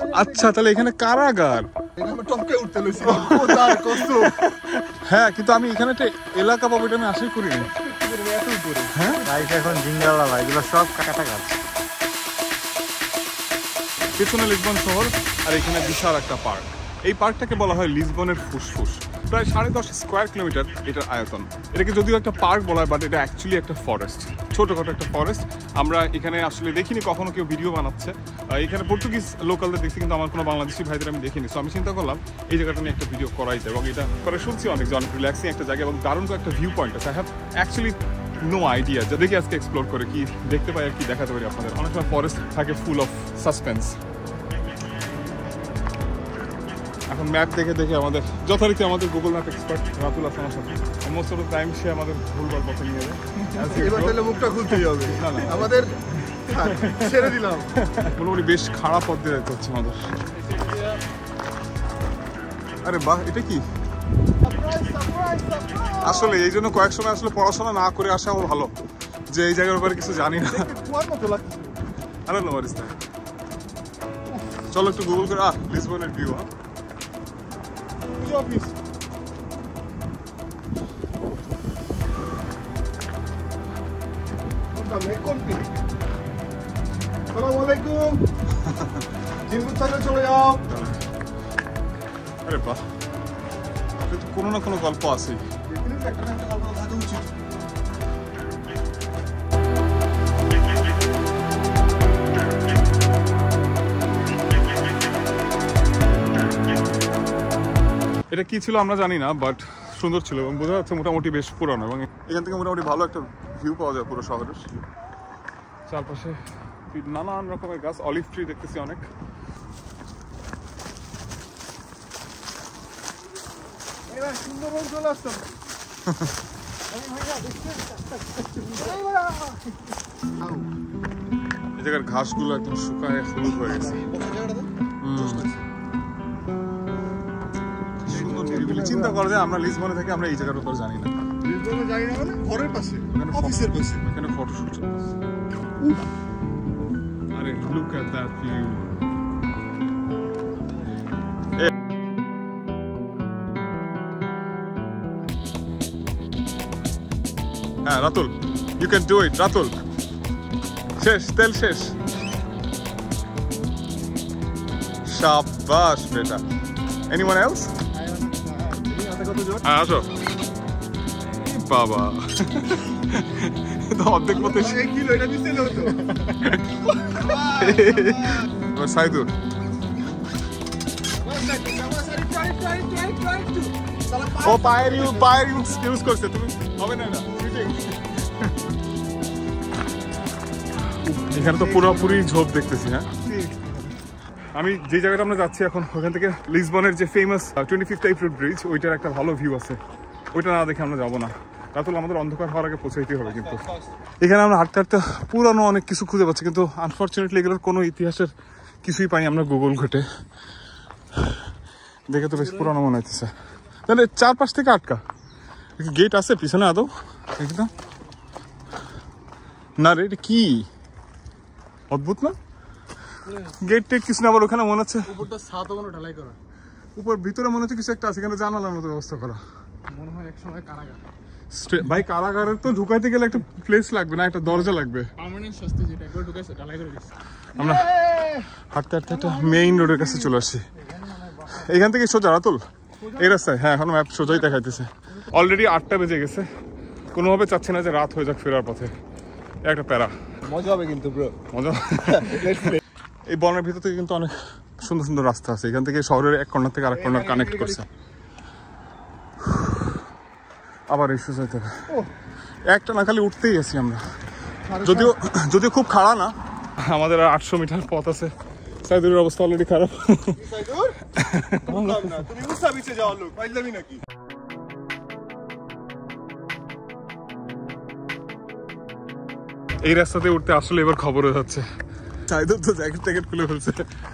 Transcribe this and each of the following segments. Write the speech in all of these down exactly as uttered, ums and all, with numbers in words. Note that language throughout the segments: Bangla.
আচ্ছা তাহলে এখানে কারাগার। হ্যাঁ কিন্তু আমি এখানে একটা এলাকা পাবো এটা আমি আশাই করিনি। হ্যাঁ এখন জিঙ্গালা এগুলো সব কাটা গাছ। পেছনে লিসবন শহর আর এখানে বিশাল একটা পার্ক। এই পার্কটাকে বলা হয় লিসবনের ফুসফুস। প্রায় সাড়ে দশ স্কোয়ার কিলোমিটার এটার আয়তন। এটাকে যদিও একটা পার্ক বলা হয় বাট এটা অ্যাকচুয়ালি একটা ফরেস্ট, ছোটখাটো একটা ফরেস্ট। আমরা এখানে আসলে দেখিনি কখনো কেউ ভিডিও বানাচ্ছে। এখানে পর্তুগিজ লোকালদের দেখছি কিন্তু আমার কোনো বাংলাদেশি ভাইদের আমি দেখিনি। সো আমি চিন্তা করলাম এই জায়গাটা নিয়ে একটা ভিডিও করাই যায়, এবং এটা করে শুনছি অনেক অনেক রিল্যাক্সিং একটা জায়গা এবং দারুণ একটা ভিউ পয়েন্ট আছে। I have actually no idea, যা দেখি আজকে এক্সপ্লোর করে কি দেখতে পাই আর কি দেখাতে পারি আপনাদের। অনেক সময় ফরেস্ট থাকে ফুল অফ সাসপেন্স। এখন ম্যাপ দেখে দেখে আমাদের যথারীতি আমাদের গুগল ম্যাপ এক্সপার্ট রাতুল আসলামের সাথে মোস্ট অফ দ্য টাইম সে আমাদের ভুলবার পথে নিয়ে যায়। এবার তাহলে মুখটা খুলতেই হবে। না না আমাদের ছেড়ে দিলাম, মোটামুটি বেশ খারাপ পথ দিয়ে যেতে হচ্ছে আমাদের। আরে বাহ, এটা কি আসলে এই জন্য কয়েক সময় আসলে পড়াশোনা না করে আসাও ভালো, যে এই জায়গার ব্যাপারে কিছু জানি না। আরে নো ওয়ারিস না, চলো একটু গুগল করে। আহ লিসবনের ভিউ। হ্যাঁ অফিস আসসালামাইকুম। জিনপুর সাইডে চলে যাও। আরে বাহ, কোনো না কোনো গল্প আছে। এটা কি ছিল আমরা জানি না, বাট সুন্দর ছিল এবং বোঝা যাচ্ছে মোটামুটি বেশ পুরানো, এবং এখান থেকে মোটামুটি ভালো একটা ভিউ পাওয়া যায় পুরো শহরের। চারপাশে নানান রকমের গাছ, অলিভ ট্রি দেখতেছি অনেক। সুন্দরবন চলে আসতাম। এই জায়গার ঘাসগুলো একদম শুকায় হলুদ হয়ে গেছে। চিন্তা করা যায় আমরা লিসবনে থেকে আমরা এই জায়গার উপর জানি না। লিসবনে জানি না মানে ঘরের পাশে, অফিসের পাশে। এখানে ফটোশুট চলছে। আরে লুক এট দ্যাট ভিউ। হ্যাঁ Ratul, you can do it. Ratul শেষ, তেল শেষ। শাবাশ বেটা। Anyone else? হ্যাঁ আসো। বাবা অর্ধেক মতো সাইদুর। ও পায়ের ইউ পায়ের ইউজ করছে, তুমি হবে না। এখানে তো পুরোপুরি ঝোপ দেখতেছি। হ্যাঁ আমি যে জায়গাটা আমরা যাচ্ছি এখন, ওখান থেকে লিসবনের যে famous twenty fifth April bridge, ওইটার একটা ভালো ভিউ আছে। ওইটা না দেখে আমরা যাবো না। রাতুল আমাদের অন্ধকার হওয়ার আগে পৌঁছাইতে হবে। কিন্তু এখানে আমরা হাঁটতে হাঁটতে পুরানো অনেক কিছু খুঁজে পাচ্ছি, কিন্তু আনফর্চুনেটলি এগুলোর কোনো ইতিহাসের কিছুই পাই আমরা গুগল ঘেটে। দেখে তো বেশ পুরানো মনে হচ্ছে। তাহলে চারপাশ থেকে আটকা গেট আছে পিছনে আদৌ? একদম না রে, এটা কি অদ্ভুত না? গেট টেট কিছু না, আবার ওখানে মনে হচ্ছে উপরটা ছাদও কোনো ঢালাই করা, উপর ভিতরে মনে হচ্ছে কিছু একটা আছে, এখানে জানালার মতো ব্যবস্থা করা। মনে হয় একসময় কারাগার। ভাই কারাগারের তো ঢুকাইতে গেলে একটা প্লেস লাগবে না, একটা দরজা লাগবে। পার্মানেন্ট শাস্তি যেটা একবার ঢুকাইছে ঢালাই করে দিচ্ছে। আমরা হাঁটতে হাঁটতে একটা মেইন রোডের কাছে চলে আসছি। এখান থেকে সোজা রাতুল এই রাস্তায়? হ্যাঁ এখন ম্যাপ সোজাই দেখাইতেছে। অলরেডি আটটা বেজে গেছে, কোনোভাবে চাচ্ছে না যে রাত হয়ে যাক ফেরার পথে। একটা প্যারা। মজা হবে কিন্তু ব্রো, মজা। এই বনের ভিতর থেকে কিন্তু অনেক সুন্দর সুন্দর রাস্তা আছে, এখান থেকে শহরের এক কর্নার থেকে আরেক কর্নার কানেক্ট করছে। আবার এই সোজা থেকে একটা না খালি উঠতেই আছি আমরা, যদিও যদিও খুব খাড়া না। আমাদের আর আটশো মিটার পথ আছে। সাইদুরের অবস্থা অলরেডি খারাপ। এই রাস্তাতে উঠতে আসলে এবার খবর হয়ে যাচ্ছে। সাইদুর তো জ্যাকেট ট্যাকেট খুলে ফেলছে।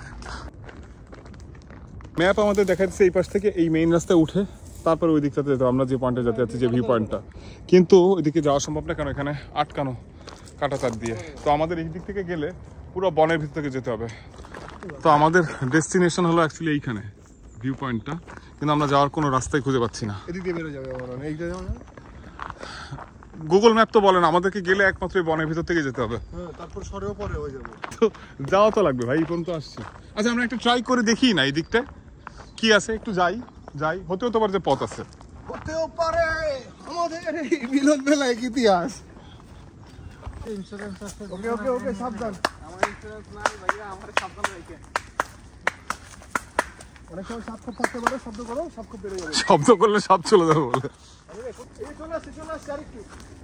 ম্যাপ আমাদের দেখাচ্ছে এই পাশ থেকে এই মেইন রাস্তায় উঠে তারপর ওই দিকটাতে যেতে, আমরা যে পয়েন্টে যেতে যাচ্ছি, যে ভিউ পয়েন্টটা, কিন্তু ওইদিকে যাওয়া সম্ভব না, কারণ এখানে আটকানো কাঁটাতার দিয়ে। তো আমাদের এই দিক থেকে গেলে পুরো বনের ভিতর থেকে যেতে হবে। তো আমাদের ডেস্টিনেশন হলো অ্যাকচুয়ালি এইখানে ভিউ পয়েন্টটা, কিন্তু আমরা যাওয়ার কোনো রাস্তাই খুঁজে পাচ্ছি না। এদিক দিয়ে বেরো যাবে আমার এইটা যাও না। গুগল ম্যাপ তো বলেন আমাদেরকে গেলে একমাত্র এই বনের ভিতর থেকে যেতে হবে। হ্যাঁ, তারপর সরেও পরে হয়ে যাবে। তো যাওয়া তো লাগবে ভাই, এই পর্যন্ত আসছি। আচ্ছা আমরা একটা ট্রাই করে দেখি না এই দিকটা কি আছে, একটু যাই যাই হতেও তো পারে যে পথ আছে। হতেও পারে আমাদের এই মিলন মেলায় ইতিহাস। ইন্স্যুরেন্স আছে। ওকে ওকে ওকে সাবধান। আমার ইন্স্যুরেন্স নাই ভাইয়া, আমার সাবধান রাখেন। অনেক সময় সাপ খোপ থাকতে পারে, শব্দ করো সাপ খোপ বেড়ে যাবে। শব্দ করলে সব চলে যাবে বলে। এই চলে আসছে চলে আসছে আরেকটু।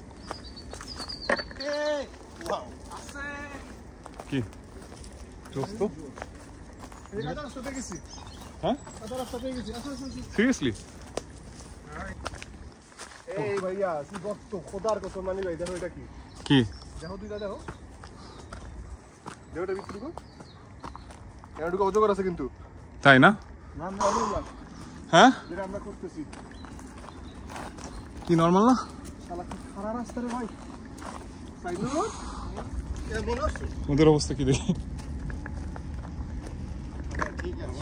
কি দোস্ত? এই কাদা রাস্তা পেয়ে গেছি। হ্যাঁ কাদা রাস্তা পেয়ে গেছি। আসো আসো আসো। সিরিয়াসলি? এই ভাইয়া কি গর্ত, খোদার কত মানি ভাই, দেখো এটা কি? কি দেখো দুইটা দেখো। দেখো এটা ভিতরটুকু। এটুকু অজগর আছে কিন্তু। তাই না? না না হ্যাঁ যেটা আমরা করতেছি। কি নর্মাল না? শালা কি খারাপ রাস্তা রে ভাই। সাইডু এ মনে আছে? ওদের অবস্থা কি দেখি। ঠিক আছে।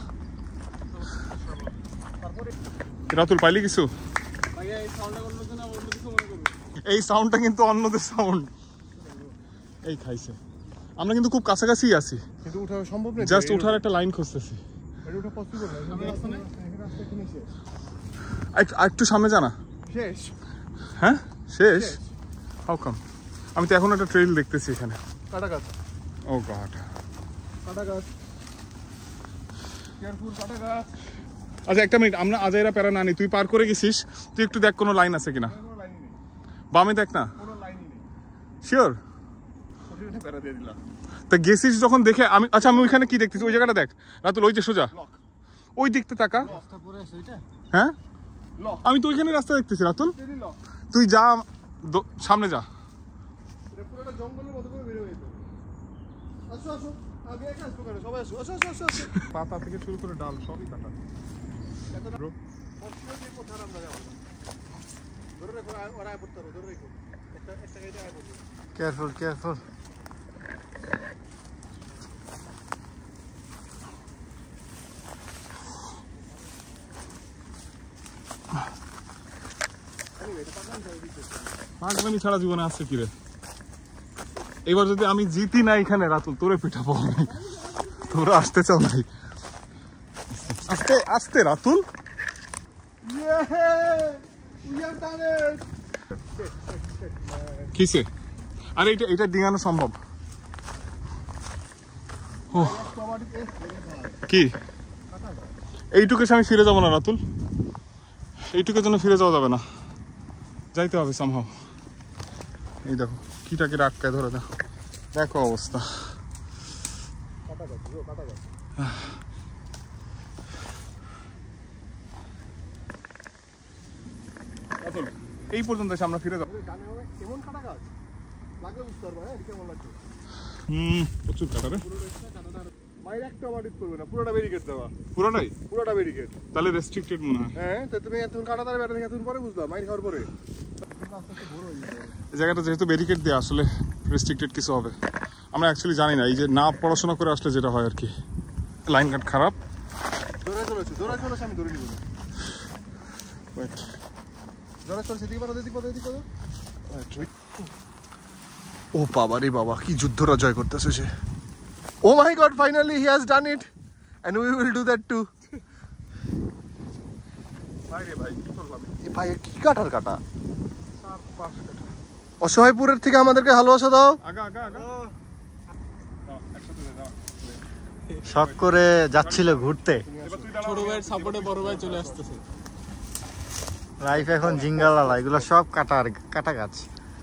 তারপরে রাতুল পাইলি কিছু? ভাইয়া এই সাউন্ডটা করলো তো না অন্য কিছু মনে করবে। এই সাউন্ডটা কিন্তু অন্যদের সাউন্ড। এই খাইছে। আমরা কিন্তু খুব কাছাকাছি আছি, কিন্তু ওঠা সম্ভব না। জাস্ট ওঠার একটা লাইন খুঁজতেছি। এটা ওঠা পসিবল না। এই রাস্তা না, এই রাস্তা কিনে শেষ। একটু একটু সামনে জানা। শেষ। হ্যাঁ শেষ? How come? আমি তো এখন একটা ট্রেইল দেখতেছি এখানে। কাটা গাছ। Oh god. কাটা গাছ। কেয়ারফুল কাটা গাছ। আচ্ছা একটা মিনিট, আমরা আজাইরা প্যারা না নি, তুই পার করে গেছিস, তুই একটু দেখ কোনো লাইন আছে কিনা। কোনো লাইনই নেই। বামে দেখ না। কোনো লাইনই নেই। শিওর? ওখানে প্যারা দিয়ে দিলাম। তা গেছিস যখন দেখে আমি, আচ্ছা আমি ওইখানে কি দেখতেছি ওই জায়গাটা দেখ রাতুল, ওই যে সোজা লক। ওই দিকতে তাকা। রাস্তা পড়ে আছে ওইটা। হ্যাঁ লক। আমি তো ওইখানে রাস্তা দেখতেছি রাতুল, তেরি লক। তুই যা দ- সামনে যা। এটা পুরোটা জঙ্গলের মতো করে বের হয়ে যেত। আসো আসো। আমি একা আসবো কেন? সবাই আসো। আসো আসো আসো আসো। পাতা থেকে শুরু করে ডাল সবই কাটা। এত না। পছন্দ দিয়ে কোথায় আমরা যাবো না। ধরে রাখো, আর- ওরা আয় পড়তে হবে, ধরে রাখো। একটা একটা গাড়িতে আয় পড়বে। Careful careful. পাগলামি ছাড়া জীবনে আছে কি রে? এবার যদি আমি জিতি না এখানে রাতুল, তোরে পিঠাবো আমি। তোরা আসতে চাও নাই? আস্তে আস্তে Ratul. Yeah! We have done it! কিসে? আরে এটা এটা ডিঙানো সম্ভব। ও কি এইটুকু আমি ফিরে যাবো না রাতুল, এইটুকুর জন্য ফিরে যাওয়া যাবে না, যাইতে হবে সামহাও। এই দেখো কিটাকে আটকায় ধরে দেখো, দেখো অবস্থা। এই পর্যন্ত এসে আমরা ফিরে যাবো। কেমন কাটা গাছ লাগবে বুঝতে পারবো। হ্যাঁ কেমন লাগছে? হুম প্রচুর কাটারে। বাইরে একটা অডিট করবে না, পুরোটা ব্যারিকেড দেওয়া। পুরোটাই পুরোটা ব্যারিকেড। তাহলে রেস্ট্রিক্টেড মনে হয়। হ্যাঁ তো তুমি এতক্ষণ কাটা তার ব্যাটা এতক্ষণ পরে বুঝলাম, মাইর খাওয়ার পরে। এই জায়গাটা যেহেতু ব্যারিকেড দেওয়া, আসলে রেস্ট্রিক্টেড কিছু হবে আমরা অ্যাকচুয়ালি জানি না। এই যে না পড়াশোনা করে আসলে যেটা হয় আর কি, লাইন কাট খারাপ। দৌড়ে চলেছে দৌড়ে চলেছে আমি ধরে নিব। Wait. দৌড়ে চলেছে দিকে পারো দিকে পারো দিকে পারো। ও বাবা রে বাবা, কি যুদ্ধরা জয় করতেছে সে। Oh my god, finally he has done it and we will do that too. ভাই রে ভাই কি করলাম? এ ভাই কি কাটার কাটা। অসহায়পুরের থেকে আমাদেরকে ভালোবাসা দাও। আগা আগা আগা একসাথে দাও। শখ করে যাচ্ছিল ঘুরতে, এবার তুই দাঁড়া। ছোট ভাইয়ের সাপোর্টে বড় ভাই চলে আসতেছে। লাইফ এখন জিঙ্গালালা, এগুলো সব কাটার কাটা গাছ।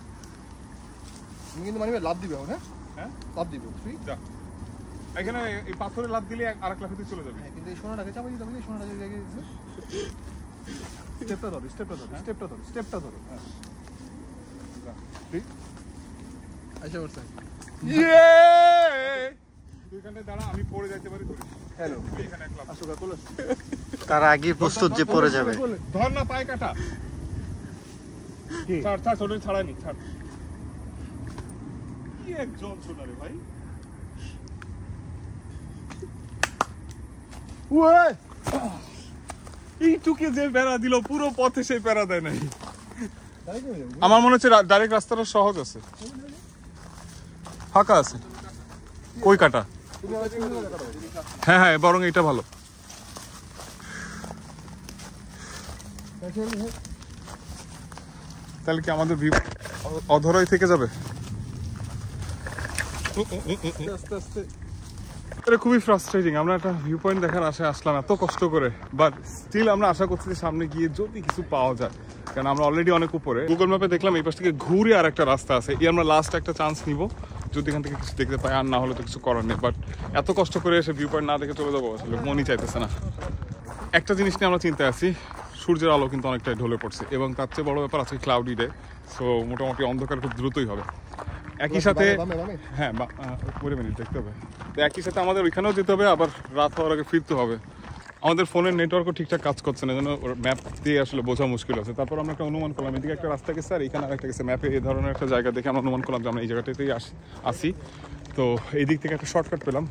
তুমি কিন্তু মানে লাভ দিবে এখন। হ্যাঁ হ্যাঁ লাভ দিবে তুই। যা এখানে এই পাথরে লাফ দিলে আর এক লাফে তুই চলে যাবি। হ্যাঁ কিন্তু এই সোনাটাকে চাপাই দিতে হবে, এই সোনাটাকে জায়গায় দিতে। স্টেপটা ধরো স্টেপটা ধরো স্টেপটা ধরো স্টেপটা ধরো। হ্যাঁ ঠিক আচ্ছা বলছেন। ইয়ে তুই এখানে দাঁড়া, আমি পড়ে যাইতে পারি ধরিস। হ্যালো তুই এখানে এক লাফ আসো গা কোলে। তার আগে প্রস্তুত যে পড়ে যাবে। ধর না পায়ে কাটা। ছাড় ছাড় ছোট ছাড়ানি ছাড়। কি একজন ছোট রে ভাই। এইটুকে যে বেড়া দিল পুরো পথে সেই বেড়া দেয় নাই। আমার মনে হচ্ছে ডাইরেক্ট রাস্তাটা সহজ আছে, ফাঁকা আছে। কই কাটা? হ্যাঁ হ্যাঁ, বরং এটা ভালো। তাহলে কি আমাদের ভিউ অধরাই থেকে যাবে? এটা খুবই ফ্রাস্ট্রেটিং। আমরা একটা ভিউ পয়েন্ট দেখার আশায় আসলাম এত কষ্ট করে, বাট স্টিল আমরা আশা করছি যে সামনে গিয়ে যদি কিছু পাওয়া যায়, কারণ আমরা অলরেডি অনেক উপরে। গুগল ম্যাপে দেখলাম এই পাশ থেকে ঘুরে আর একটা রাস্তা আছে, এই আমরা লাস্ট একটা চান্স নিব যদি এখান থেকে কিছু দেখতে পাই, আর না হলে তো কিছু করার নেই। বাট এত কষ্ট করে এসে ভিউ পয়েন্ট না দেখে চলে যাবো আসলে মনই চাইতেছে না। একটা জিনিস নিয়ে আমরা চিন্তায় আছি, সূর্যের আলো কিন্তু অনেকটাই ঢলে পড়ছে এবং তার চেয়ে বড় ব্যাপার আজকে ক্লাউডি ডে, সো মোটামুটি অন্ধকার খুব দ্রুতই হবে। একই সাথে হ্যাঁ ওই মিনিট দেখতে হবে, তো একই সাথে আমাদের ওইখানেও যেতে হবে, আবার রাত হওয়ার আগে ফিরতে হবে। আমাদের ফোনের নেটওয়ার্কও ঠিকঠাক কাজ করছে না, যেন ম্যাপ দিয়ে আসলে বোঝা মুশকিল আছে। তারপর আমরা একটা অনুমান করলাম এদিকে একটা রাস্তা গেছে আর এখানে আরেকটা গেছে, ম্যাপে এই ধরনের একটা জায়গা দেখে আমরা অনুমান করলাম যে আমরা এই জায়গাটাতেই আসি আসি তো এই দিক থেকে একটা শর্টকাট পেলাম।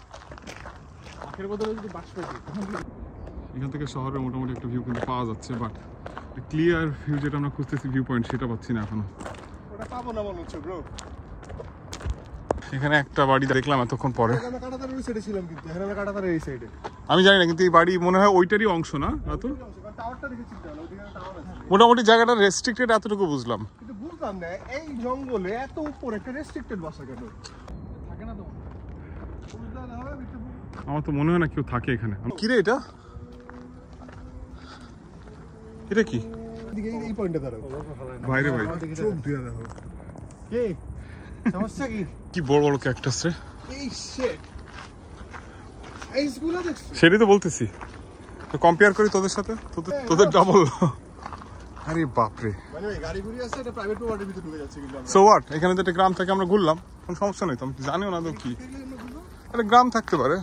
এখান থেকে শহরের মোটামুটি একটা ভিউ কিন্তু পাওয়া যাচ্ছে, বাট ক্লিয়ার ভিউ যেটা আমরা খুঁজতেছি ভিউ পয়েন্ট সেটা পাচ্ছি না এখনো। ওটা পাবো না মনে হচ্ছে ব্রো। এখানে একটা বাড়ি দেখলাম এতক্ষণ পরে, আমরা কাটাতারের ওই সাইডে ছিলাম, কিন্তু এখানে আমরা কাটাতারের এই সাইডে। আমি জানি না, কিন্তু এই বাড়ি মনে হয় ওইটারই অংশ না রাতুল? টাওয়ারটা দেখেছি তো, ওইদিকে টাওয়ার আছে। মোটামুটি জায়গাটা রেস্ট্রিক্টেড এতটুকু বুঝলাম, কিন্তু বুঝলাম না এই জঙ্গলে এত উপরে একটা রেস্ট্রিক্টেড বাসা কেন থাকে না? তো বুঝতে হবে, আমার তো মনে হয় না কেউ থাকে এখানে। কি রে এটা? এটা কি? এদিকে এই পয়েন্টে দাঁড়াও। বাইরে ভাই চোখ দিয়ে দেখো। কে সমস্যা কি? কি বড় বড় ক্যাকটাস রে। এই শিট, এই স্কুলে দেখছো? সেটাই তো বলতেছি, তো কম্পেয়ার করি তোদের সাথে, তোদের তোদের ডাবল। আরে বাপ রে, মানে ভাই গাড়ি ঘুরি আছে, এটা প্রাইভেট প্রপার্টির ভিতরে ঢুকে যাচ্ছে। কিন্তু সো হোয়াট, এখানে তো একটা গ্রাম থেকে আমরা ঘুরলাম, কোনো সমস্যা নেই তো। আমি জানিও না তো কি একটা গ্রাম থাকতে পারে।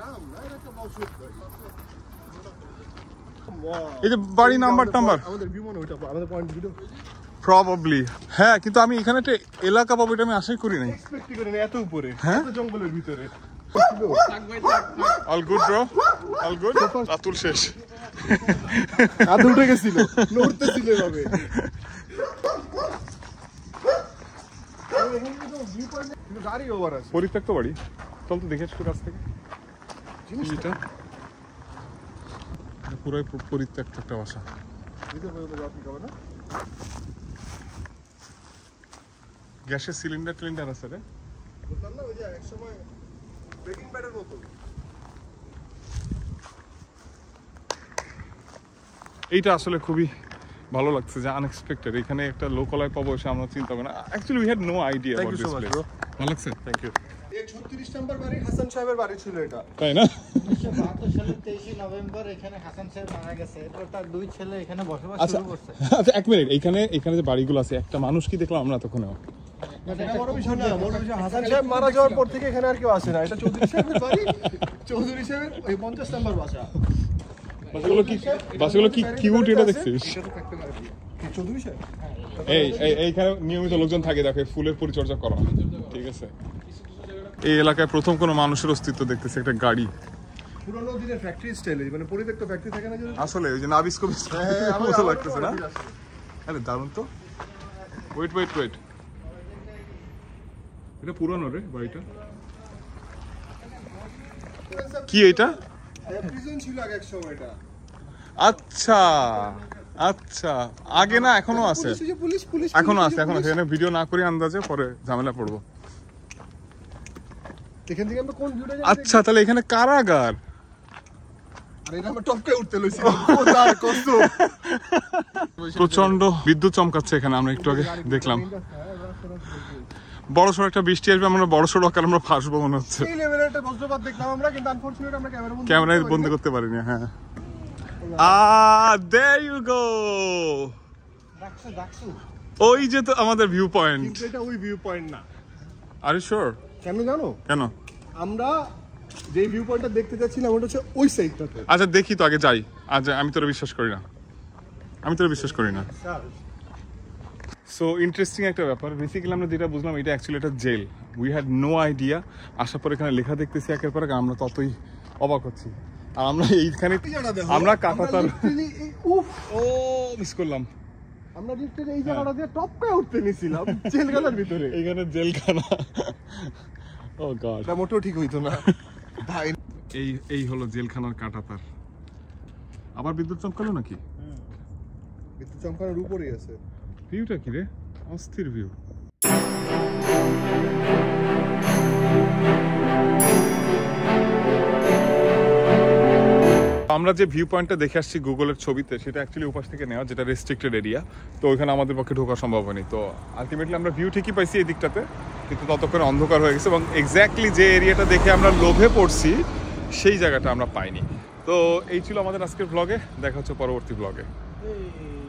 এই যে বাড়ি নাম্বার টাম্বার আমাদের ভিউ মনে ওইটা আমাদের পয়েন্ট ভিডিও প্রবাবলি। হ্যাঁ, কিন্তু আমি এখানে একটা এলাকা পাবো এটা আমি আশাই করি নাই। এক্সপেক্ট করি না এত উপরে, হ্যাঁ এত জঙ্গলের ভিতরে। All good bro, all good. Ratul শেষ, আদে উঠে গেছিল, নড়তেছিল এভাবে। গাড়ি ওভার আছে, পরিত্যক্ত বাড়ি। চল তো দেখে একটু কাছ থেকে জিনিসটা। পুরোই পরিত্যক্ত একটা বাসা। গ্যাসের সিলিন্ডার টিলিন্ডার আছে রে। এইটা আসলে খুবই ভালো লাগছে যে আনএক্সপেক্টেড এখানে একটা লোকালয় পাবো, এসে আমরা চিন্তা করি না। Actually we had no idea about this place. ভালো লাগছে, থ্যাংক ইউ। এই ছত্রিশ নাম্বার বাড়ি হাসান সাহেবের বাড়ি ছিল এটা, তাই না? উনিশশো বাহাত্তর সালের তেইশে নভেম্বর এখানে হাসান সাহেব মারা গেছে, এরপর তার দুই ছেলে এখানে বসবাস শুরু করছে। আচ্ছা এক মিনিট, এখানে এখানে যে বাড়িগুলো আছে একটা মানুষ কি দেখলাম আমরা তখন? হাসান সাহেব মারা যাওয়ার পর থেকে এখানে আর কেউ আসে না। এটা চৌধুরী সাহেবের বাড়ি, চৌধুরী সাহেবের ওই পঞ্চাশ নাম্বার বাসা। বাসাগুলো কি বাসাগুলো কি কিউট, এটা দেখছিস? চৌধুরী সাহেব এই এইখানে নিয়মিত লোকজন থাকে, দেখে ফুলের পরিচর্যা করা, ঠিক আছে। এই এলাকায় প্রথম কোনো মানুষের অস্তিত্ব দেখতেছে একটা গাড়ি। পুরোনো দিনের ফ্যাক্টরি স্টাইলে, মানে পরিত্যক্ত ফ্যাক্টরি থাকে না যে, আসলে ওই যে নাবিস্কো মতো লাগতেছে না? আরে দারুণ তো। ওয়েট ওয়েট ওয়েট, এটা পুরানো রে বাড়িটা। কি এটা? প্রিজন ছিল আগে এক সময় এটা। আচ্ছা আচ্ছা, আগে না এখনো আছে? পুলিশ পুলিশ এখনো আছে, এখনো আছে। এখানে ভিডিও না করি আন্দাজে, পরে ঝামেলা পড়বো। এখান থেকে আমরা কোন ভিউটা যাই? আচ্ছা, তাহলে এখানে কারাগার। আরে এটা আমরা টপকে উঠতে লইছিলাম, কোথায় কত প্রচন্ড বিদ্যুৎ চমকাচ্ছে এখানে, আমরা একটু আগে দেখলাম। বড় সড়ো একটা বৃষ্টি আসবে, আমরা বড় সড়ো আকার আমরা ফাঁসবো মনে হচ্ছে। এই লেভেলের একটা বজ্রপাত দেখলাম আমরা, কিন্তু আনফরচুনেটলি আমরা ক্যামেরা বন্ধ ক্যামেরায় বন্ধ করতে পারিনি। হ্যাঁ, আহ there you go, DUCSU DUCSU. ওই যে তো আমাদের ভিউ পয়েন্ট। কিন্তু এটা ওই ভিউ পয়েন্ট না। Are you sure? কেন জানো? কেন? আমরা যে ভিউ পয়েন্টটা দেখতে যাচ্ছিলাম ওটা হচ্ছে ওই সাইডটাতে। আচ্ছা দেখি তো, আগে যাই। আজ আমি তোরা বিশ্বাস করি না, আমি তোরা বিশ্বাস করি না। সো ইন্টারেস্টিং একটা ব্যাপার। বেসিক্যালি আমরা যেটা বুঝলাম, এটা অ্যাকচুয়ালি একটা jail. We had no idea. আসার পর এখানে লেখা দেখতেছি একের পর এক, আমরা ততই অবাক হচ্ছি। আর আমরা এইখানে আমরা কাঁটাতার উফ ও মিস করলাম আমরা লিফটের এই জায়গাটা দিয়ে টপকায় উঠতে নিছিলাম জেলখানার ভিতরে। এইখানে জেলখানা ও গড এটা মোটেও ঠিক হইতো না ভাই। এই এই হলো জেলখানার কাঁটাতার। আবার বিদ্যুৎ চমকালো নাকি? বিদ্যুৎ চমকানোর উপরেই আছে। ভিউটা কি রে? অস্থির ভিউ। আমরা যে ভিউ পয়েন্টটা দেখে আসছি গুগলের ছবিতে, সেটা অ্যাকচুয়ালি উপাস থেকে নেওয়া, যেটা রেস্ট্রিক্টেড এরিয়া। তো ওইখানে আমাদের পক্ষে ঢোকা সম্ভব হয়নি। তো আলটিমেটলি আমরা ভিউ ঠিকই পাইছি এই দিকটাতে, কিন্তু ততক্ষণে অন্ধকার হয়ে গেছে এবং এক্স্যাক্টলি যে এরিয়াটা দেখে আমরা লোভে পড়ছি সেই জায়গাটা আমরা পাইনি। তো এই ছিল আমাদের আজকের ব্লগে। দেখা হচ্ছে পরবর্তী ব্লগে।